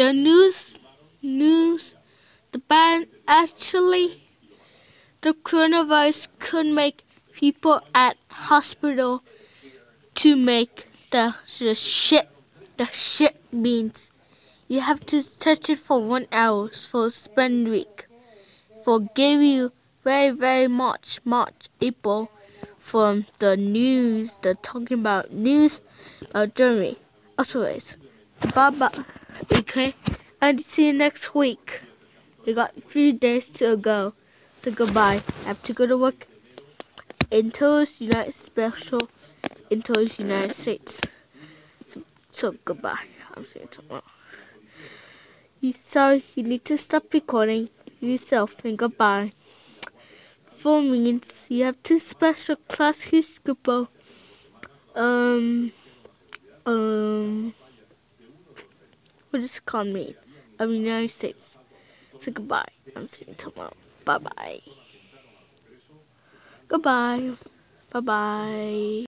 the news, the ban actually, the coronavirus could make people at hospital to make the shit means you have to touch it for 1 hour for spend week. Forgive you very much April from the news, the talking about news about Germany. Anyways, bye. Okay, and see you next week. We got 3 days to go. So goodbye. I have to go to work until United States. So goodbye. I'm seeing you tomorrow. So you need to stop recording yourself and goodbye. For means you have to special Klasky Csupo. What does it call me? Of the United States. So goodbye. I'm seeing you tomorrow. Bye. Goodbye. Bye.